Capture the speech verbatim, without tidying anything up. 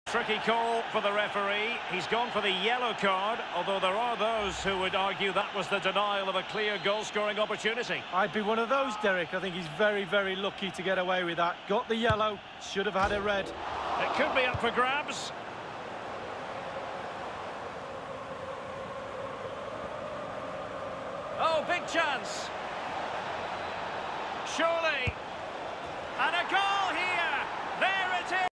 Tricky call for the referee. He's gone for the yellow card, although there are those who would argue that was the denial of a clear goal-scoring opportunity. I'd be one of those, Derek. I think he's very, very lucky to get away with that. Got the yellow, should have had a red. It could be up for grabs. Oh, big chance. Surely. And a goal here. There it is.